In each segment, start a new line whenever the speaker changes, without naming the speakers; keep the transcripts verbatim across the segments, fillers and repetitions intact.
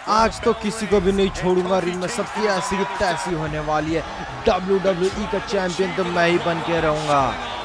आज तो किसी को भी नहीं छोड़ूंगा रिंग में, सबकी ऐसी की तैसी होने वाली है। डब्ल्यू डब्ल्यू ई का चैंपियन तो मैं ही बन के रहूंगा।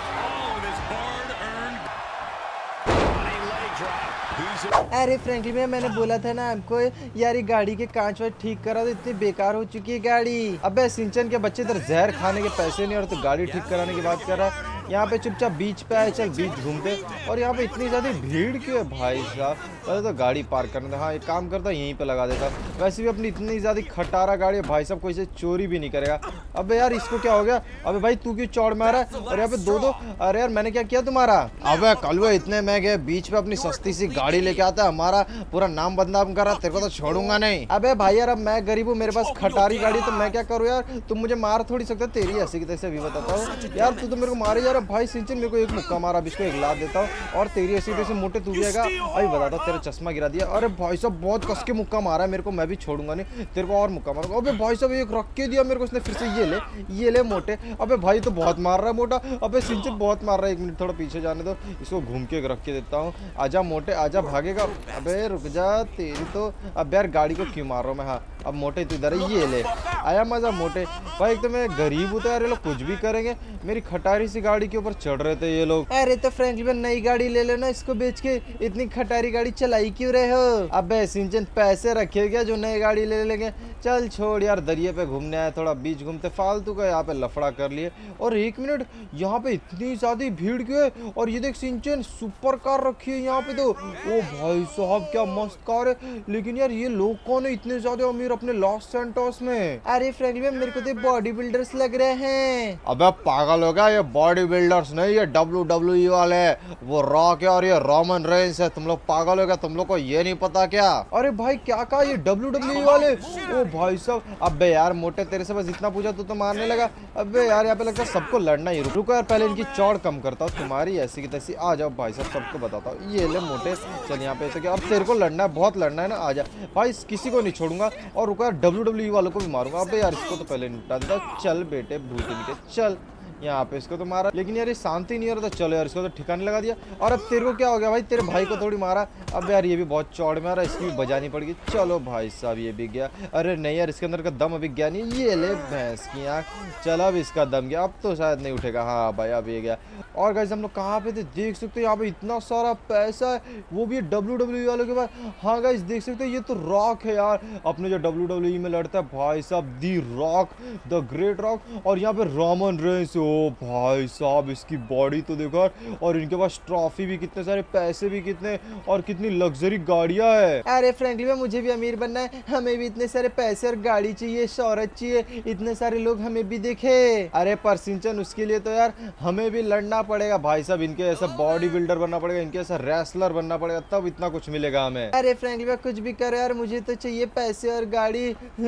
अरे फ्रैंकली भैया, मैंने बोला था ना आपको यार, ये गाड़ी के कांच वाच ठीक करा तो इतनी बेकार हो चुकी है गाड़ी। अबे सिंचन के बच्चे इधर जहर खाने के पैसे नहीं और तो गाड़ी ठीक कराने की बात कर रहा है। यहाँ पे चुपचाप बीच पे आए, चल बीच घूमते। और यहाँ पे इतनी ज्यादा भीड़ क्यों है भाई साहब? पहले तो गाड़ी पार्क करने दे। हाँ एक काम करता, यहीं पे लगा देता। वैसे भी अपनी इतनी ज्यादा खटारा गाड़ी है भाई साहब, कोई से चोरी भी नहीं करेगा। अबे यार इसको क्या हो गया? अबे भाई तू क्यों चौड़ मारा है? और यहाँ पे दो दो, अरे यार मैंने क्या किया तुम्हारा? अबे कलवे इतने महंगे बीच पे अपनी सस्ती सी गाड़ी लेके आता है, हमारा पूरा नाम बदनाम करा। तेरे को तो छोड़ूंगा नहीं। अबे भाई यार अब मैं गरीब हूँ, मेरे पास खटारी गाड़ी, तो मैं क्या करूँ यार? तुम मुझे मार थोड़ी सकते। तेरी ऐसे की तैसे अभी बताता हूँ यार, तू तो मेरे को मारे जा रहा भाई। सिंचन मेरे को एक मुक्का मारा, अब इसको एक लात देता हूँ और तेरी ऐसी तैसे मोटे तू जाएगा। अभी बताता हूँ, तेरा चश्मा गिरा दिया। अरे भाई साहब बहुत कस के मुक्का मारा है मेरे को, मैं भी छोड़ूंगा नहीं, तेरे को और मुक्का मारूंगा। अबे भाई साहब एक रख के दिया मेरे को इसने फिर से। ये ले ये ले मोटे। अबे भाई तो बहुत मार रहा है मोटा। अबे सिंचन बहुत मार रहा है, एक मिनट थोड़ा पीछे जाने दो, इसको घूम के रख के देता हूँ। आजा मोटे आजा, भागेगा। अबे रुक जा तेरी तो। अब यार गाड़ी को क्यों मार रहा हूँ मैं? हाँ अब मोटे तू इधर है, ये ले आया मजा मोटे। भाई एक तो मैं गरीब हूँ तो यार ये लोग कुछ भी करेंगे। मेरी खटारी सी गाड़ी के ऊपर चढ़ रहे थे ये लोग। अरे तो फ्रेंकली भैया नई गाड़ी ले लेना, इसको बेच के इतनी खटारी गाड़ी चलाई क्यों रहे हो? अबे सिंचन पैसे रखे क्या जो नई गाड़ी ले लेंगे? चल छोड़ यार, दरिये पे घूमने आए, थोड़ा बीच घूमते, फालतू का यहाँ पे लफड़ा कर लिए। और एक मिनट, यहाँ पे इतनी ज्यादा भीड़ क्यों है? और ये देख सिंचन सुपर कार रखी है यहाँ पे तो। ओ भाई साहब क्या मस्त कार है। लेकिन यार ये लोग कौन है इतने ज्यादा अमीर अपने लॉस सैंटोस में? अरे फ्रैंकली भैया मेरे को तो बॉडी बिल्डर्स लग रहे हैं। अबे पागल हो गया, ये बॉडी बिल्डर्स नहीं, ये डब्ल्यू डब्ल्यू ई वाले, वो रॉक है और ये रोमन रेंस है। तुम लोग पागल हो गया, तुम लोग को ये नहीं पता क्या? अरे भाई क्या कहा, ये डब्ल्यू डब्ल्यू ई वाले? ओ भाई साहब। अबे यार मोटे तेरे से बस इतना पूछा तो, तो मारने लगा। अबे यार यहाँ पे लगता है सबको लड़ना ही। रुको यार पहले इनकी चौड़ कम करता हूँ, तुम्हारी ऐसी की तैसी। आ जाओ भाई साहब, सबको बताता हूँ। ये ले मोटे, चल यहाँ पे ऐसे क्या? अब तेरे को लड़ना है, बहुत लड़ना है ना, आ जा भाई, किसी को नहीं छोड़ूंगा। और रुको यार डब्ल्यू डब्ल्यू ई वालों को भी मारूंगा। अबे यार इसको तो पहले निपटा देता। चल बेटे भूत के चल, यहाँ पे इसको तो मारा, लेकिन यार ये शांति नहीं हो रहा था। चलो यार इसको तो ठिकाने लगा दिया। और अब तेरे को क्या हो गया भाई? तेरे भाई को थोड़ी मारा। अब यार ये भी बहुत चौड़ में आ रहा है, इसकी भी बजानी पड़ेगी। चलो भाई साहब ये भी गया। अरे नहीं यार इसके अंदर का दम अभी गया नहीं। ये ले भैंस की आँख, चल अब इसका दम गया, अब तो शायद नहीं उठेगा। हाँ भाई अब ये गया। और गाइस हम लोग कहाँ पे थे देख सकते हो, यहाँ पे इतना सारा पैसा है, वो भी डब्ल्यू डब्ल्यू ई वालों के पास। हाँ गाइस देख सकते हो, ये तो रॉक है यार, अपने जो डब्ल्यू डब्ल्यू ई में लड़ता है भाई साहब, the Rock, the great Rock. और यहाँ पे रोमन रेंस। ओ भाई साहब इसकी बॉडी तो देखो, और इनके पास ट्रॉफी भी कितने सारे, पैसे भी कितने, और कितनी लग्जरी गाड़ियां है। अरे फ्रैंकली में मुझे भी अमीर बनना है, हमें भी इतने सारे पैसे और गाड़ी चाहिए, शौहरत चाहिए, इतने सारे लोग हमें भी देखे। अरे पर सिंचन उसके लिए तो यार हमें भी लड़ना पड़ेगा भाई साहब, इनके ऐसा बॉडी बिल्डर बनना पड़ेगा, इनके ऐसा रेसलर बनना पड़ेगा, तब इतना कुछ मिलेगा हमें। अरे फ्रैंकली में कुछ भी करो यार, मुझे तो चाहिए पैसे और गाड़ी।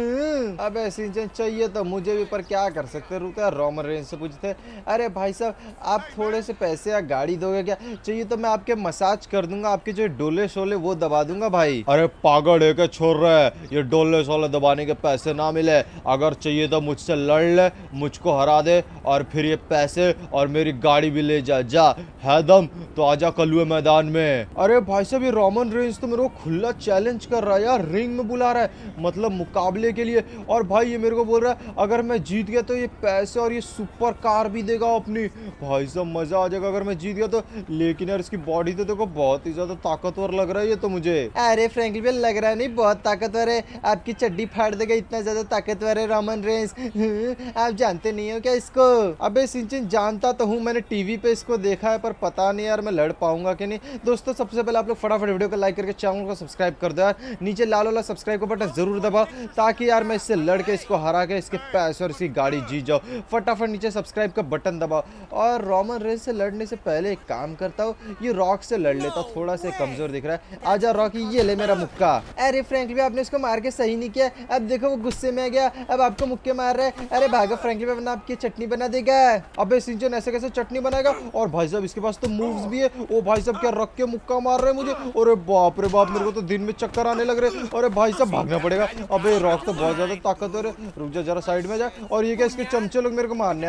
अब सिंचन चाहिए तो मुझे भी, पर क्या कर सकते। रुका रोमन रेंस से पूछते। अरे भाई साहब आप थोड़े से पैसे या गाड़ी दोगे क्या? चाहिए तो मैं आपके मसाज कर दूंगा, आपके जो डोले शोले वो दबा दूंगा भाई। अरे पागल है क्या छोड़ रहा है? ये डोले शोले दबाने के पैसे ना मिले, अगर चाहिए तो मुझसे लड़ ले, मुझको हरा दे, और फिर ये पैसे और मेरी गाड़ी भी ले जा। जा है दम तो आजा कलुए मैदान में। अरे भाई साहब ये रोमन रेंस तो मेरे को खुला चैलेंज कर रहा है यार, रिंग में बुला रहा है, मतलब मुकाबले के लिए। और भाई ये मेरे को बोल रहा है अगर मैं जीत गया तो ये पैसे और ये सुपर कार भी देगा अपनी। भाई साहब मजा आ जाएगा अगर मैं जीत गया तो। लेकिन यार इसकी बॉडी तो देखो बहुत ही ज्यादा ताकतवर लग रहा है ये तो मुझे। अरे फ्रैंकली भैया लग रहा नहीं बहुत ताकतवर है, आपकी चड्डी फाड़ देगा, इतना ज्यादा ताकतवर है रोमन रेंस। आप जानते नहीं हो क्या इसको? अबे सिंचन जानता तो हूँ, मैंने टीवी पे इसको देखा है, पर पता नहीं यार मैं लड़ पाऊंगा कि नहीं। दोस्तों सबसे पहले आप लोग फटाफट वीडियो को लाइक करके चैनल को सब्सक्राइब कर दो यार, नीचे लाल वाला सब्सक्राइब का बटन जरूर दबाओ, ताकि यार मैं इससे लड़ के इसको हरा के इसके पैसे और इसकी गाड़ी जीत जाओ। फटाफट नीचे सब्सक्राइब का बटन दबाओ। और रोमन रेंस से लड़ने से पहले एक काम करता हूँ, ये रॉक से लड़ लेता, थोड़ा सा कमजोर दिख रहा है। आजा रॉकी, ये ले मेरा मुक्का। अरे फ्रैंकली भाई आपने इसको मार के सही नहीं किया, अब देखो वो गुस्से में आ गया, अब आपको मुक्के मार रहा है। अरे भागो फ्रैंकली भाई वरना आपकी चटनी बना देगा। अबे सिंचन ऐसे कैसे चटनी बनाएगा? और भाई साहब इसके पास तो मूव्स भी है। ओ भाई साहब क्या रख के मुक्का मार रहे हैं मुझे। अरे बाप रे बाप, मेरे को तो दिन में चक्कर आने लग रहे। अरे भाई साहब भागना पड़ेगा। अबे रॉक तो बहुत ज्यादा ताकतवर है, रुक जा जरा साइड में जा। और ये क्या इसके चमचे लोग मेरे को मारने आ रहे।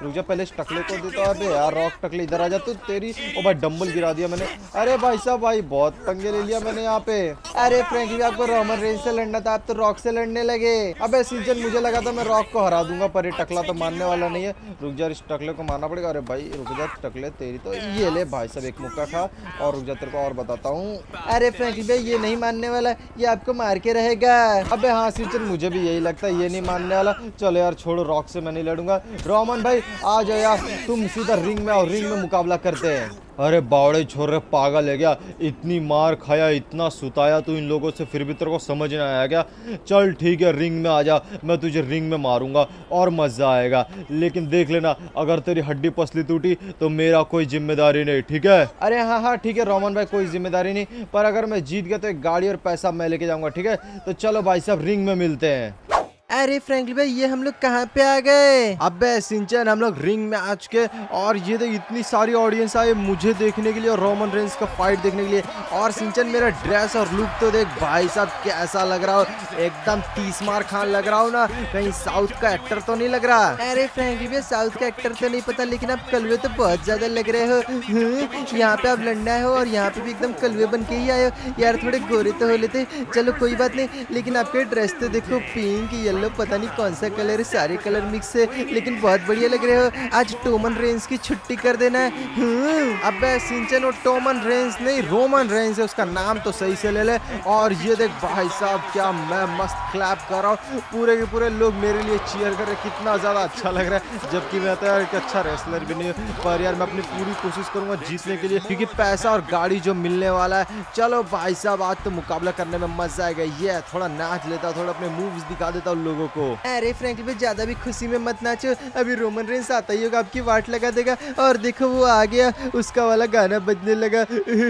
रुक जा, पहले इस टकले को देता। अबे यार रॉक टकले इधर आ जा तू, तेरी ओ भाई डंबल गिरा दिया मैंने। अरे भाई साहब भाई बहुत पंगे ले लिया मैंने यहाँ पे। अरे फ्रैंकली आपको रोमन रेंज से लड़ना था, आप तो रॉक से लड़ने लगे। अबे सिंचन मुझे लगा था मैं रॉक को हरा दूंगा, पर ये टकला तो मानने वाला नहीं है। रुक जा, इस टकले को मारना पड़ेगा। अरे भाई रुक जा टकले, तेरी तो ये ले भाई साहब एक मुक्का खा। और रुक जा तेरे को और बताता हूँ। अरे फ्रैंकली भाई ये नहीं मानने वाला, ये आपको मार के रहेगा। अबे हाँ सिंचन मुझे भी यही लगता है, ये नहीं मानने वाला। चलो यार छोड़ो, रॉक से मैं नहीं लड़ूंगा। रोमन भाई आ जाओ यार, तुम सीधा रिंग में आओ, रिंग में मुकाबला करते हैं। अरे बावड़े छोरे पागल है क्या, इतनी मार खाया इतना सुताया तू इन लोगों से, फिर भी तेरे को समझ ना आया क्या? चल ठीक है रिंग में आ जा, मैं तुझे रिंग में मारूंगा और मजा आएगा। लेकिन देख लेना अगर तेरी हड्डी पसली टूटी तो मेरा कोई जिम्मेदारी नहीं, ठीक है? अरे हाँ हाँ ठीक है रोमन भाई, कोई जिम्मेदारी नहीं, पर अगर मैं जीत गया तो एक गाड़ी और पैसा मैं लेके जाऊंगा, ठीक है? तो चलो भाई साहब रिंग में मिलते हैं। अरे फ्रैंकली भाई ये हम लोग कहाँ पे आ गए? अबे सिंचन हम लोग रिंग में आ चुके, और ये तो इतनी सारी ऑडियंस आई मुझे देखने के लिए और रोमन रेंज का फाइट देखने के लिए। और सिंचन मेरा ड्रेस और लुक तो देख भाई साहब कैसा लग रहा हो, एकदम तीस मार खान लग रहा हो ना, कहीं साउथ का एक्टर तो नहीं लग रहा? अरे फ्रैंकली भाई साउथ का एक्टर तो नहीं पता, लेकिन आप कलवे तो बहुत ज्यादा लग रहे हो। यहाँ पे आप लड़ना हो और यहाँ पे भी एकदम कलवे बन के ही आए हो यार, थोड़े गोरे तो हो लेते। चलो कोई बात नहीं, लेकिन आपके ड्रेस तो देखो पिंक येलो पता नहीं कौन सा कलर है, सारे कलर मिक्स है, लेकिन बहुत बढ़िया लग रहे हो। आज टोमन रेंज की छुट्टी कर देना है। अबे सिंचन वो टोमन रेंज नहीं रोमन रेंज है, उसका नाम तो सही से ले ले। और ये देख भाई साहब क्या मैं मस्त क्लैप कर रहा हूँ, पूरे के पूरे लोग मेरे लिए चीयर कर रहे, कितना ज्यादा अच्छा लग रहा है। जबकि मैं तो यार एक अच्छा रेसलर भी नहीं हूँ, पर यार मैं अपनी पूरी कोशिश करूंगा जीतने के लिए, क्योंकि पैसा और गाड़ी जो मिलने वाला है। चलो भाई साहब आज तो मुकाबला करने में मजा आएगा। ये थोड़ा नाच लेता, थोड़ा अपने मूव्स दिखा देता उन लोगों को। अरे फ्रैंकली भाई ज्यादा भी खुशी में मत नाचो, अभी रोमन रेंज आता ही होगा, आपकी वाट लगा देगा। और देखो वो आ गया, उसका वाला गाना बजने लगा।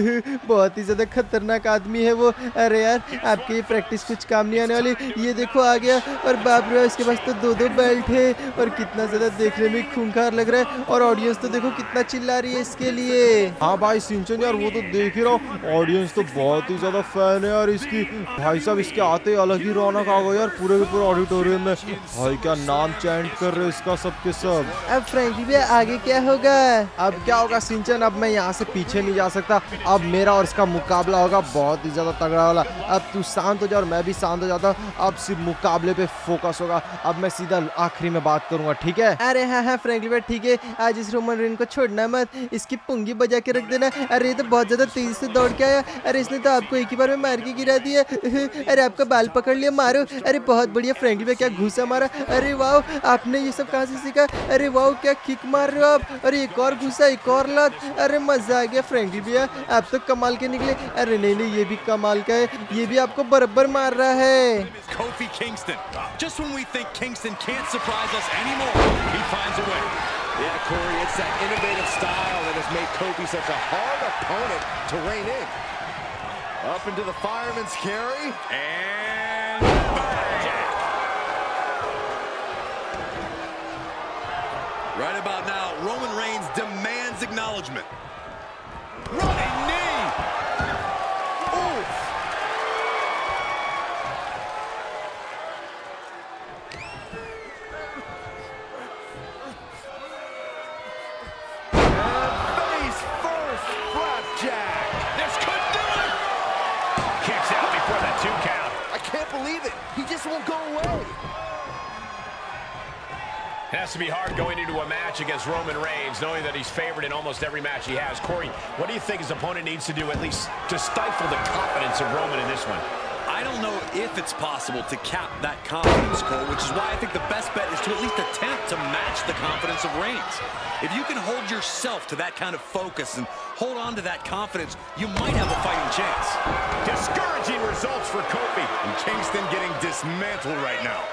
बहुत ही ज्यादा खतरनाक आदमी है वो। अरे यार आपकी ये प्रैक्टिस कुछ काम नहीं आने वाली। ये देखो आ गया, और बाप रे इसके पास तो दो दो बेल्ट है, और कितना ज्यादा देखने में खूंखार लग रहा है। और ऑडियंस तो देखो कितना चिल्ला रही है इसके लिए। हाँ भाई सिंचन यार वो तो देख ही रहा हूँ, ऑडियंस तो बहुत ही ज्यादा फैन है यार इसकी। भाई साहब इसके आते ही अलग ही रौनक आ गई यार पूरे के पूरे ऑडिटोरियम में। भाई क्या नाम चैंट कर रहे इसका सबके सब। अब फ्रैंकली भैया आगे क्या होगा? अब क्या होगा सिंचन, अब मैं यहाँ से पीछे नहीं जा सकता, अब मेरा और इसका मुकाबला होगा बहुत ही ज्यादा तगड़ा वाला। अब तू शांत हो जा और मैं भी शांत हो जाता हूँ, अब सिर्फ मुकाबले पे फोकस होगा। अब मैं सीधा आखिरी में बात करूंगा, ठीक है? अरे हाँ हाँ फ्रैंकली भैया ठीक है, आज इस रोमन रेंज को छोड़ना मत, इसकी पुंगी बजा के रख देना। अरे ये तो बहुत ज्यादा तेजी से दौड़ के आया, अरे इसने तो आपको एक ही बार में मार के गिरा दिया। अरे आपका बाल पकड़ लिया, मारो। अरे बहुत बढ़िया फ्रैंकली भैया, क्या घुसा मारा। अरे वाह आपने ये सब कहाँ से सीखा? अरे वाह क्या किक मार रहे हो आप। अरे एक और घुसा, एक और लत। अरे मजा आ गया फ्रैंकली भैया, आप तो कमाल के निकले। अरे नहीं नहीं ये भी कमाल का है, ये भी आपको बराबर मार रहा है।
Kofi Kingston. Just when we think Kingston can't surprise us anymore, he finds a way. Yeah, Corey, it's that innovative style that has made Kofi such a hard opponent to rein in. Up into the fireman's carry, and bang! Right about now, Roman Reigns demands acknowledgement. Running knee! Oof! It has to be hard going into a match against Roman Reigns, knowing that he's favored in almost every match he has. Corey, what do you think his opponent needs to do, at least to stifle the confidence of Roman in this one?
I don't know if it's possible to cap that confidence, Cole, which is why I think the best bet is to at least attempt to match the confidence of Reigns. If you can hold yourself to that kind of focus and hold on to that confidence, you might have a fighting chance.
Discouraging results for Kofi, and Kingston getting dismantled right now.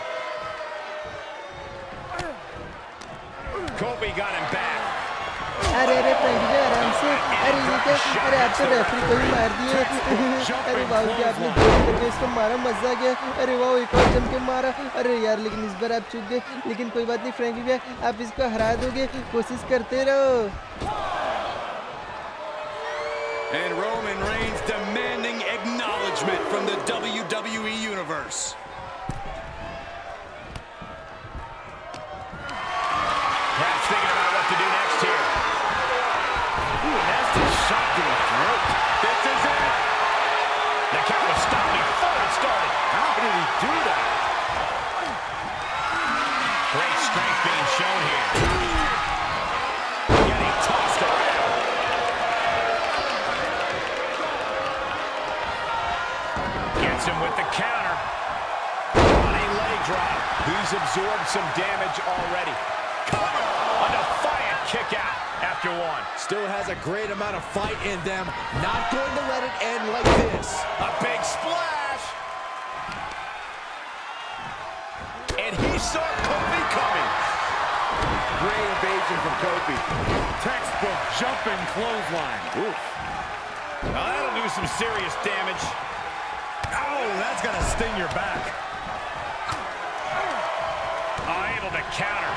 Kofi got him back.
अरे अरे frankly भैया आराम से। अरे ये क्या, अरे आप तो रेफरी को ही मार दिए। अरे वाह क्या आपने जोर करके इसको मारा, मजा आ गया। अरे वाह एक और जम के मारा। अरे यार लेकिन इस बार आप चूक गए, लेकिन कोई बात नहीं फ्रैंकली भैया, आप इसको हरा दोगे, कोशिश करते रहो।
And Roman Reigns demanding acknowledgement from the W W E Universe.
Perhaps thinking through that.
Great strength being shown here. Getting tossed around. Gets him with the counter. Running leg drop. He's absorbed some damage already. Cover. A defiant kick out after one.
Still has a great amount of fight in them. Not going to let it end like this.
A big splash. And he saw Kofi coming.
Great evasion from Kofi.
Textbook jumping clothesline. Oof. Now that'll do some serious damage. Oh, that's gonna sting your back. Oh, able to counter.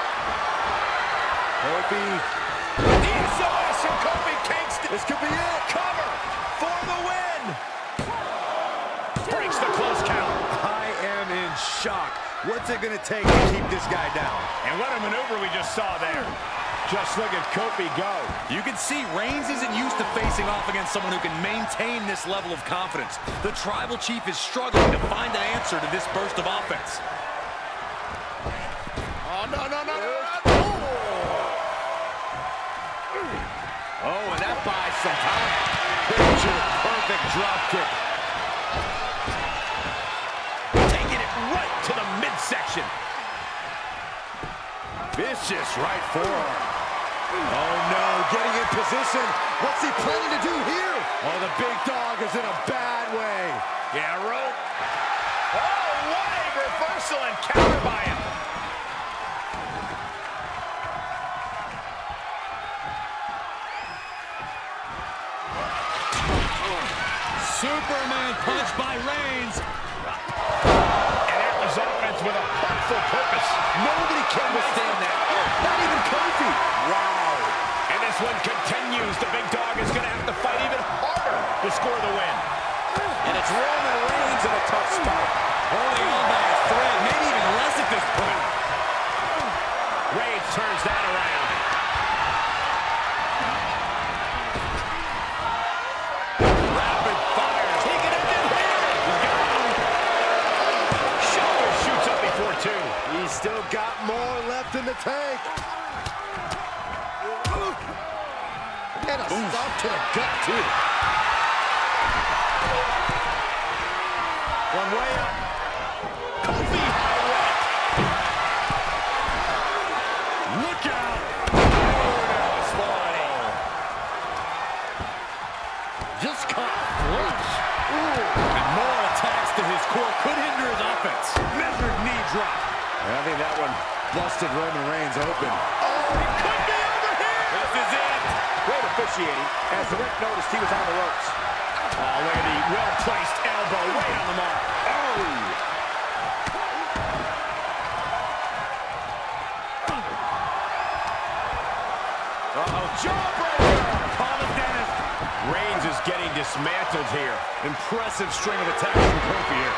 Kofi.
Needs some ice from Kofi Kingston.
This could be it.
Cover for the win. Breaks the close count.
I am in shock. What's it going to take to keep this guy down?
And what a maneuver we just saw there. Just look at Kofi go.
You can see Reigns isn't used to facing off against someone who can maintain this level of confidence. The Tribal Chief is struggling to find an answer to this burst of offense.
Oh, no, no, no, no.
Oh, and that buys some time. Picture perfect drop kick.
Taking it right to the midsection.
Vicious right forearm. Oh, no, getting in position. What's he planning to do here? Oh, the big dog is in a bad way.
Yeah, rope. Oh, what a reversal and counter by him.
Superman punch by Reigns.
And that was offense with a hurtful purpose.
Nobody can withstand that. Not even Kofi.
Wow. And this one continues. The big dog is going to have to fight even harder to score the win.
And it's Roman Reigns in a tough spot.
Holding on by a thread, maybe even less at this point.
Reigns turns that around. Rapid fire. Taking it in here. Shoulder shoots up before two.
He's still got more left in the tank. And a stop to the gut, too.
One way up. Kofi high right. Look out. Roadhouse flying.
Just caught flush.
And more attacks to his core could hinder his offense.
Measured knee drop.
I think that one busted Roman Reigns open.
Oh, he could be over here. This is it.
Great officiating, as the ref noticed he was on the ropes.
Oh, look at the well-placed elbow right on the mark. Oh. Uh-oh, jawbreaker. Call the dentist. Reigns is getting dismantled here.
Impressive string of attacks from Kofi here.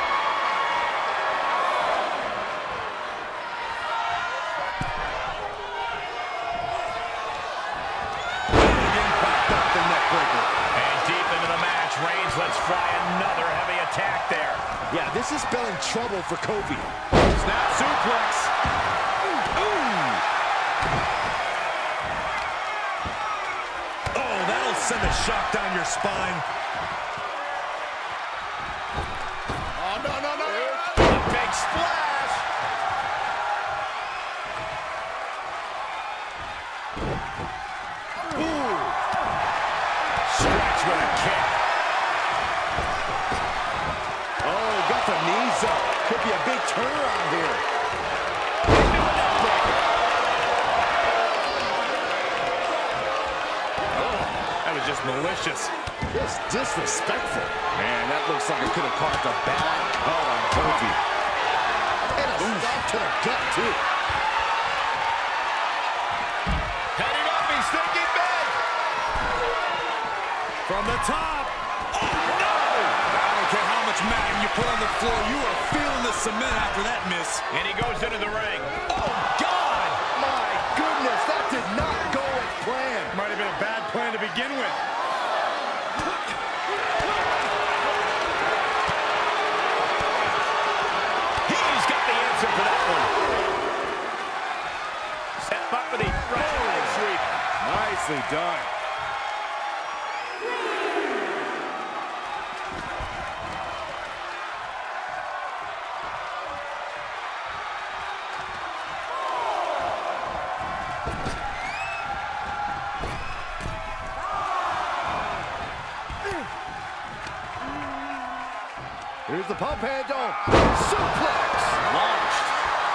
Reigns lets fly another heavy attack there.
Yeah, this is spelling trouble for Kofi.
Snap suplex. Ooh.
Oh, that'll send a shock down your spine.
Oh, no, no, no, no. A big splash. Ooh. Stretch with a kick.
Oh, got the knees up. Could be a big turnaround here.
Oh, that was just malicious.
Just disrespectful. Man, that looks like it could have caused a bad cut on Kofi. And a stop to the gut, too.
Heading up, he's thinking big.
From the top.
Oh, no!
I don't care how much matting you put on the floor, you are feeling the cement after that miss.
And he goes into the ring.
Oh, God! My goodness, that did not go as planned.
Might have been a bad plan to begin with.
Nicely done. Here's the pump handle. Suplex. Launched.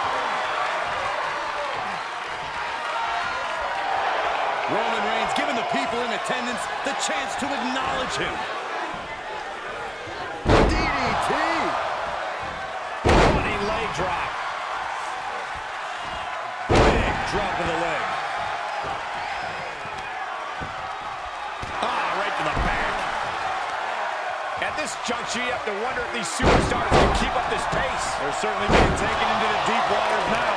Roman Reigns giving the people in attendance the chance to acknowledge him.
D D T.
Running leg drop.
Big drop of the leg.
Ah, right to the back. At this juncture, you have to wonder if these superstars can keep up this pace.
They're certainly being taken into the deep waters now.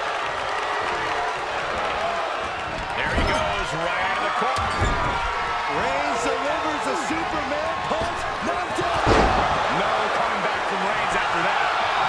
There he goes, right out of the corner.
Reigns delivers a Superman punch. Knocked out.
No coming back from Reigns after that.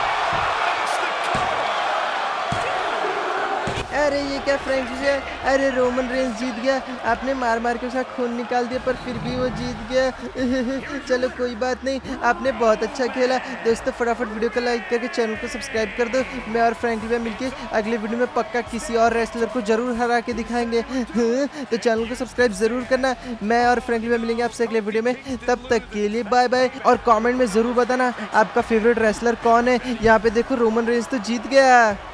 अरे ये क्या Frankie है? अरे Roman Reigns जीत गया। आपने मार मार के उसका खून निकाल दिया पर फिर भी वो जीत गया। चलो कोई बात नहीं, आपने बहुत अच्छा खेला। दोस्तों फटाफट वीडियो को लाइक करके चैनल को सब्सक्राइब कर दो। मैं और फ्रैंकी भाई मिलके अगले वीडियो में पक्का किसी और रेसलर को जरूर हरा के दिखाएंगे। तो चैनल को सब्सक्राइब जरूर करना। मैं और फ्रैंकी भाई मिलेंगे आपसे अगले वीडियो में, तब तक के लिए बाय बाय। और कॉमेंट में जरूर बताना आपका फेवरेट रेसलर कौन है। यहाँ पे देखो रोमन रेंज तो जीत गया।